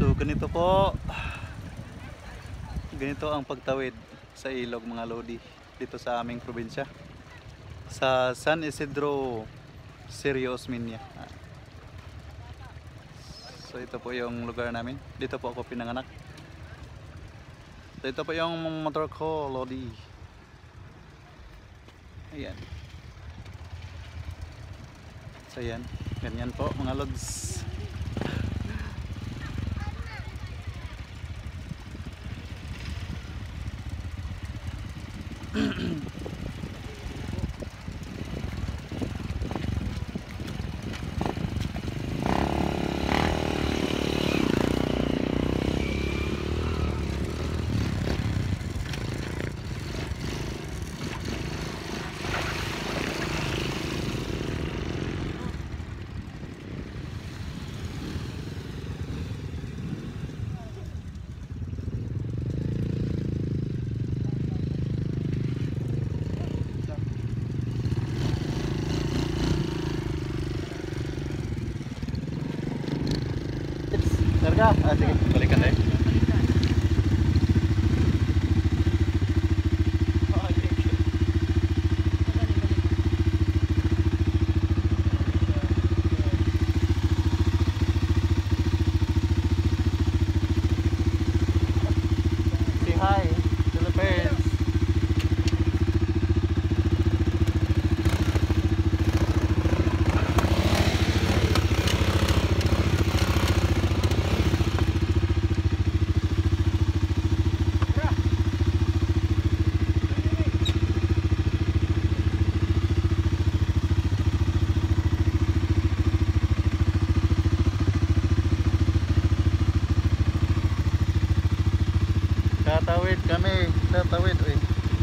So ganito ang pagtawid sa ilog mga lodi dito sa aming probinsya sa San Isidro, Sirio Osmeña. So ito po yung lugar namin, dito po ako pinanganak. So ito po yung motor ko lodi. Ayan. So yan, ganyan po mga lods. Karga, sige, balikan tayo. Say hi, Philippines. Tatawid kami, tatawid. Uy.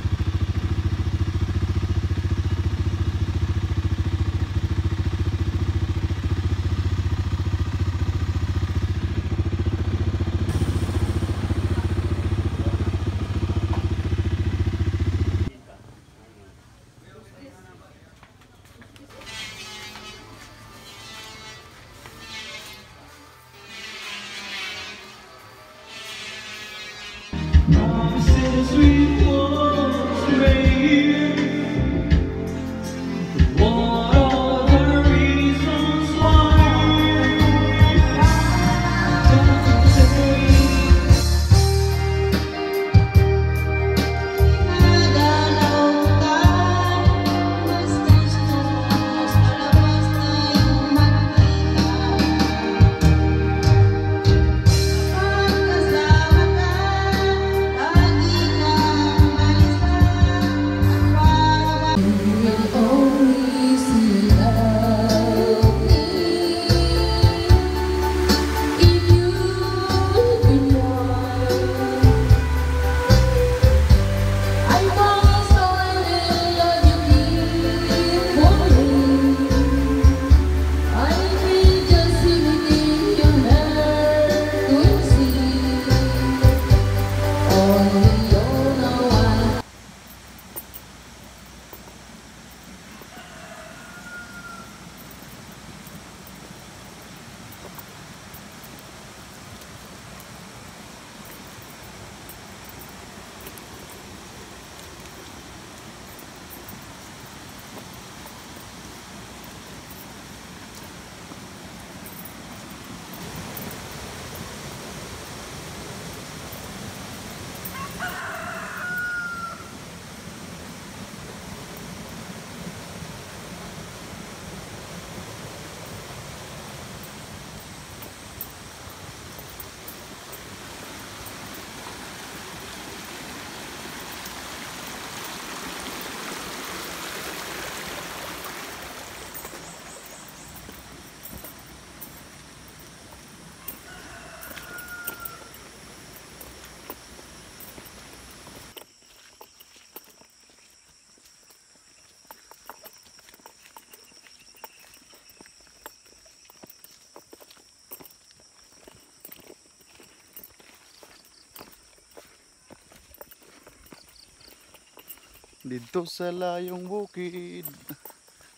Dito sa layong bukid.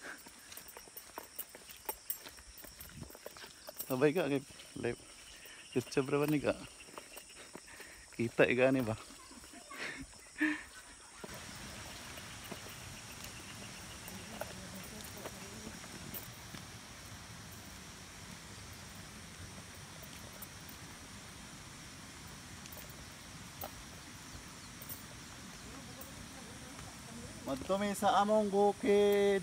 Abay ka, live. YouTube ra ba ni ka? Kita gani ba? Magtumi sa among bukid.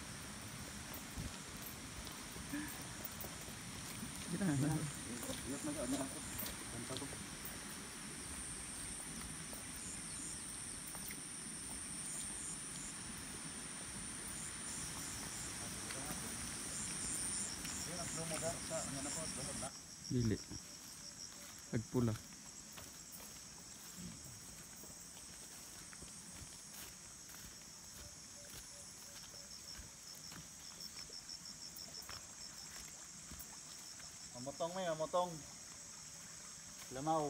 Dili. Agpula. Mamotong may, mamotong. Lamaw.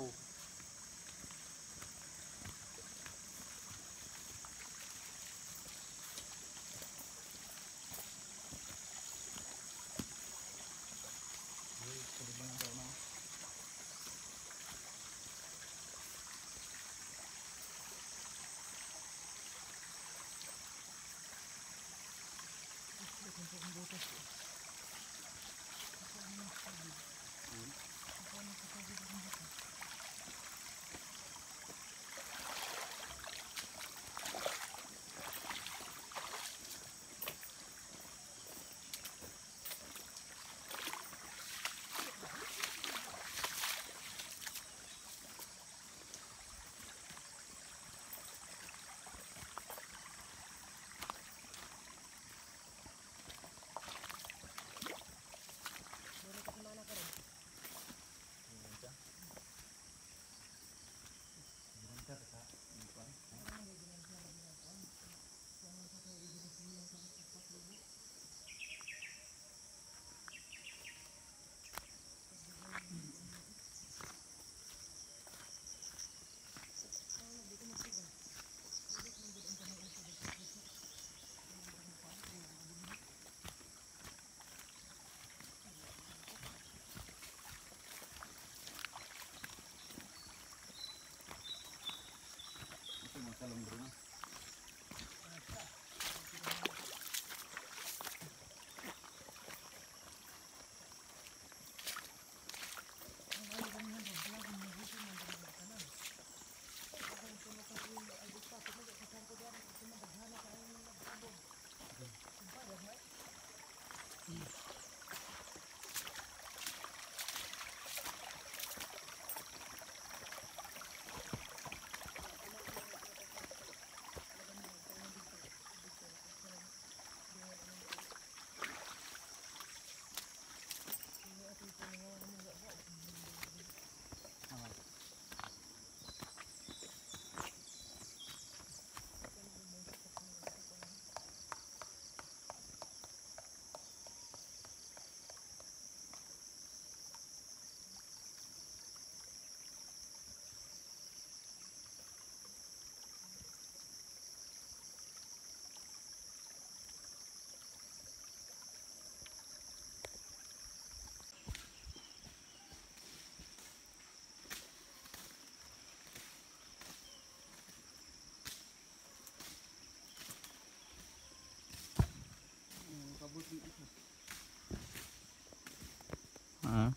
Ah.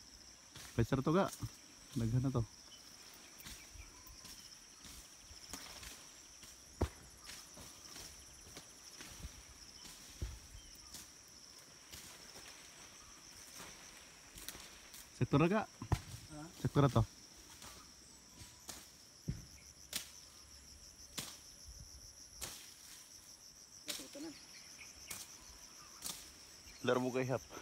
Peser to ga. Daghan na to. Sektor ga. Sektor to. Lar mo kay hap.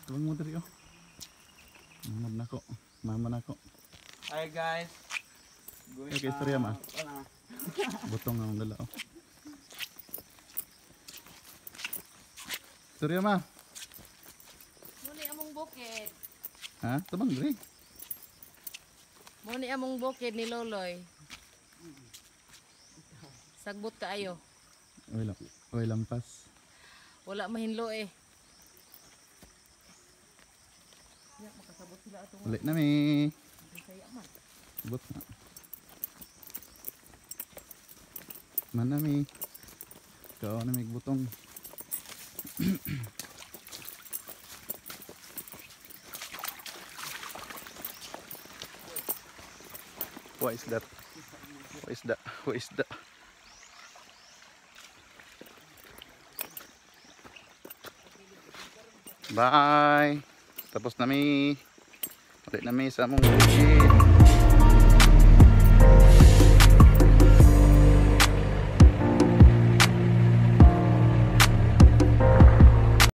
Tabang mo diri oh. Mamad na ko. Mama na ko. Hi guys. Okay, istorya ma. Butong ang dala oh. Istorya ma. Muni among bukid. Ha? Tabang diri. Muni among bukid ni Loloy. Sagbot kaayo. Oy lampas. Wala mahinlo eh. Ya, makasabot sila atong Ulit na mi. Bisaya man. Sabot na. Man na mi. Ikaw na may butong. What is that? What is that? What is that? Bye. Tapos na mi. Ulit na mi sa among bukid.